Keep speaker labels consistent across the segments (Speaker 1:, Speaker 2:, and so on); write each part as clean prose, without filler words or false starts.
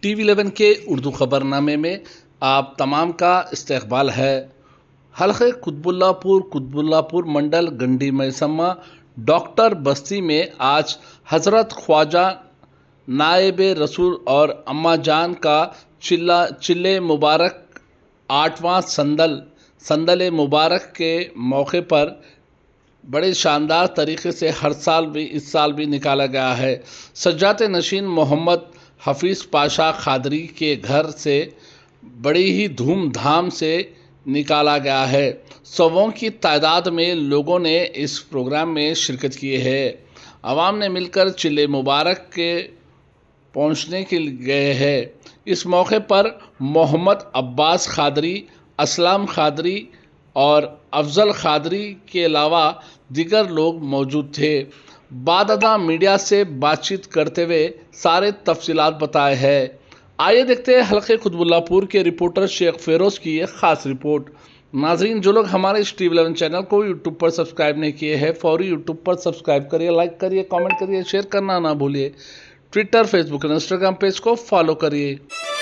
Speaker 1: TV11 के उर्दू खबरनामे में आप तमाम का इस्तकबाल है। हल्के कुतुबुल्लापुर मंडल गंडी मैसमा डॉक्टर बस्ती में आज हज़रत ख्वाजा नायब रसूल और अम्मा जान का चिल्ले मुबारक 8वां संदल मुबारक के मौके पर बड़े शानदार तरीके से इस साल भी निकाला गया है। सज्जात नशीन मोहम्मद हफीज़ पाशा खादरी के घर से बड़ी ही धूमधाम से निकाला गया है। सौों की तादाद में लोगों ने इस प्रोग्राम में शिरकत की है। आवाम ने मिलकर चिल्ले मुबारक के पहुंचने के लिए गए हैं। इस मौके पर मोहम्मद अब्बास खादरी, असलम खादरी और अफजल खादरी के अलावा दीगर लोग मौजूद थे। बादअदा मीडिया से बातचीत करते हुए सारे तफसीलात बताए हैं। आइए देखते हैं हल्के कुतुबुल्लापुर के रिपोर्टर शेख फेरोज की एक ख़ास रिपोर्ट। नाजरीन, जो लोग हमारे इस TV11 चैनल को यूट्यूब पर सब्सक्राइब नहीं किए हैं, फौरी यूट्यूब पर सब्सक्राइब करिए, लाइक करिए, कमेंट करिए, शेयर करना ना भूलिए। ट्विटर, फेसबुक और इंस्टाग्राम पेज को फॉलो करिए।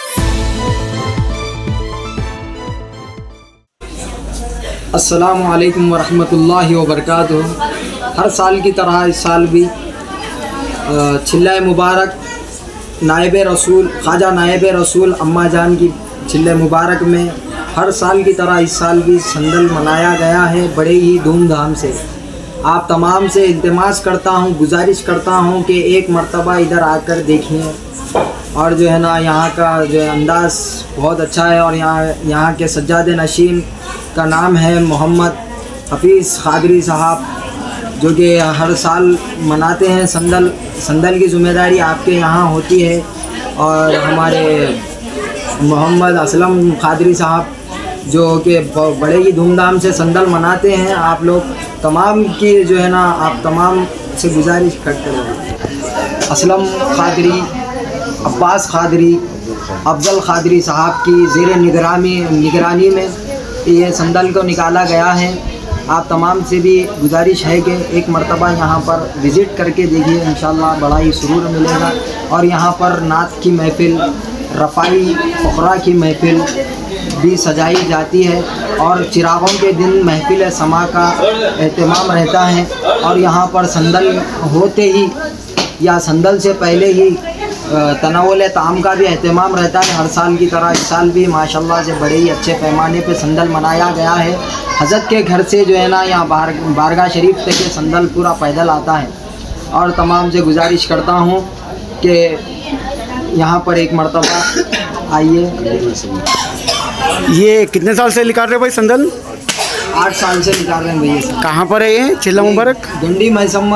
Speaker 2: अस्सलामु अलैकुम वरहमतुल्लाहि वबरकातुहू। हर साल की तरह इस साल भी चिल्ला मुबारक ख्वाजा नायब रसूल अम्मा जान की चिल्ला मुबारक में हर साल की तरह इस साल भी संदल मनाया गया है बड़े ही धूमधाम से। आप तमाम से इल्तिमास करता हूँ, गुजारिश करता हूँ कि एक मर्तबा इधर आकर देखिए। और जो है ना, यहाँ का जो अंदाज़ बहुत अच्छा है। और यहाँ के सज्जाद नशीन का नाम है मोहम्मद हफीज़ खादरी साहब, जो कि हर साल मनाते हैं। संदल की ज़िम्मेदारी आपके यहाँ होती है। और हमारे मोहम्मद असलम खादरी साहब जो कि बड़े ही धूमधाम से संदल मनाते हैं। आप लोग तमाम की जो है ना, आप तमाम से गुजारिश करते रहो। असलम खादरी, अब्बास खादरी, अफजल खादरी साहब की ज़ेर निगरानी में ये संदल को निकाला गया है। आप तमाम से भी गुजारिश है कि एक मर्तबा यहाँ पर विज़िट करके देखिए, इंशाअल्लाह बड़ा ही सुरूर मिलेगा। और यहाँ पर नात की महफ़िल, रफ़ाई फ़ुक़रा की महफ़िल भी सजाई जाती है। और चिरागों के दिन महफ़िल समा का एहतमाम रहता है। और यहाँ पर संदल होते ही या संदल से पहले ही तनावुल ताम का भी एहतमाम रहता है। हर साल की तरह इस साल भी माशाल्लाह से बड़े ही अच्छे पैमाने पे संदल मनाया गया है। हज़रत के घर से जो है ना, यहाँ बारगाह शरीफ तक ये संदल पूरा पैदल आता है। और तमाम से गुजारिश करता हूँ कि यहाँ पर एक मर्तबा आइए।
Speaker 3: ये कितने साल से निकाल रहे हैं भाई संदल?
Speaker 2: 8 साल से निकाल रहे हैं भैया।
Speaker 3: कहाँ पर है ये चिल्ला मुबारक?
Speaker 2: गंडी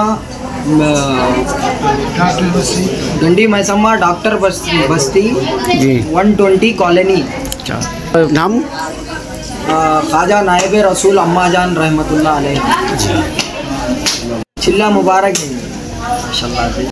Speaker 2: मैसमा डॉक्टर बस्ती 120 कॉलोनी।
Speaker 3: नाम
Speaker 2: ख्वाजा नायब रसूल अम्मा जान रहमतुल्लाह अलैह। चिल्ला मुबारक है माशाल्लाह।